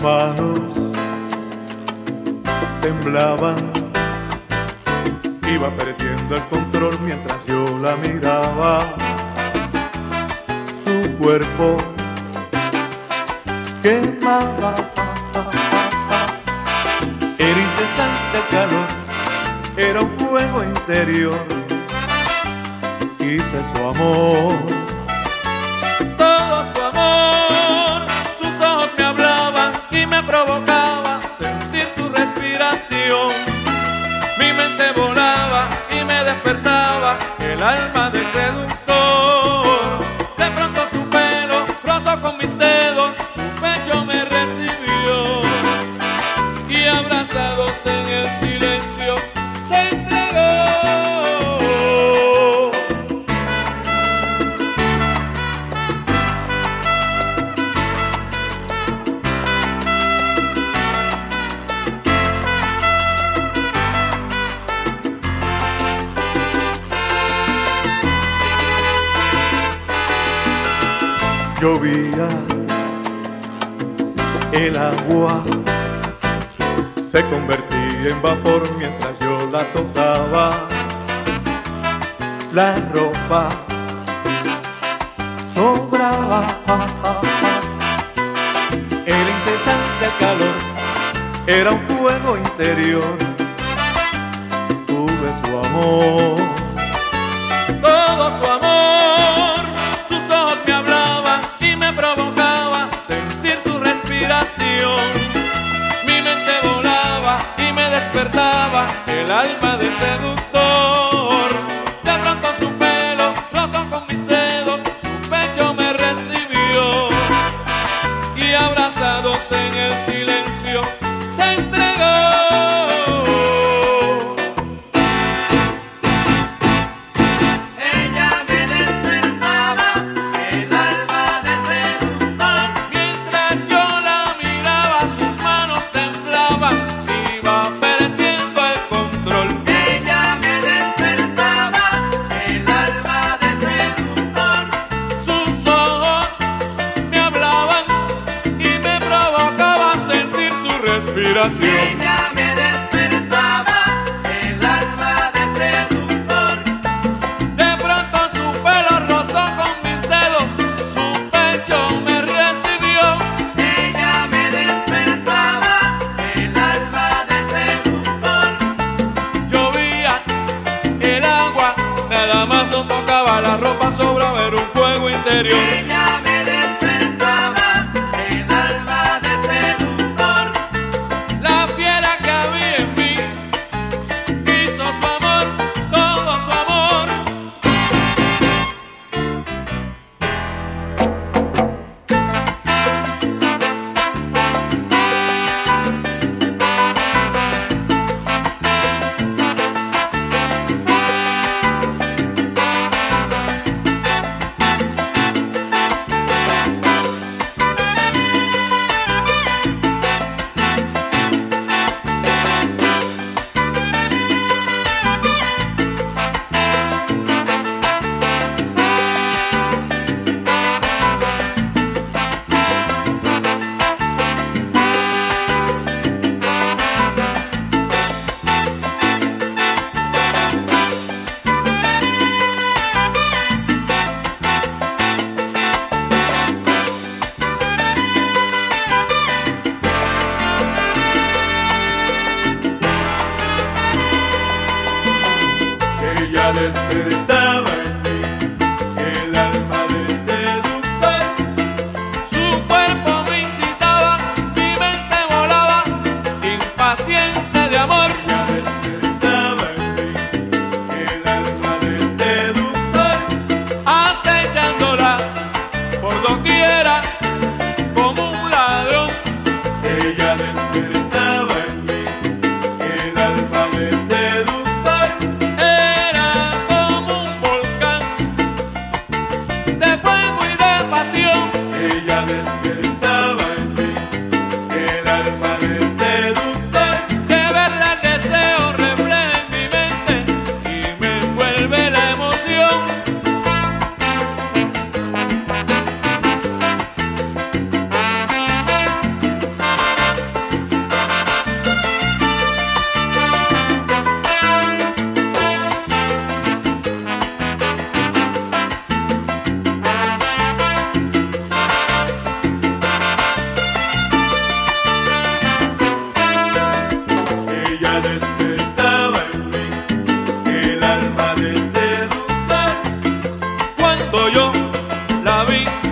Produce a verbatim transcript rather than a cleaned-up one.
manos temblaban, iba perdiendo el control mientras yo la miraba. Su cuerpo quemaba, era incesante el calor, era un fuego interior. Quise su amor, todo su amor. Sus ojos me hablaban y me provocaba sentir su respiración. Mi mente volaba y me despertaba el alma del seductor. De pronto su pelo rozó con mis dedos, su pecho me recibió y abrazados en el silencio se entregó. Llovía el agua, se convertía en vapor mientras yo la tocaba. La ropa sobraba, era incesante el calor, era un fuego interior. Tuve su amor, Todo su amor. Sus ojos me hablaban y me provocaba sentir su respiración. Mi mente volaba y me despertaba el alma del seductor. De pronto su pelo rozó con mis dedos, su pecho me recibió y abrazados en el silencio se entregó. Ella me despertaba el alma de seductor. De pronto su pelo rozó con mis dedos, su pecho me recibió. Ella me despertaba el alma de seductor. Llovía el agua, nada más no tocaba la ropa, sobraba, era un fuego interior. Ella me despertaba el alma de seductor. La fiera que había en mí quiso su amor, todo su amor. ella despertaba en mí el alma de seductor. Su cuerpo me incitaba, mi mente volaba, impaciente de amor. Ella despertaba en mí el alma de seductor, Acechándola por doquiera como un ladrón. ella despertaba en mí el alma de seductor, Era como un David.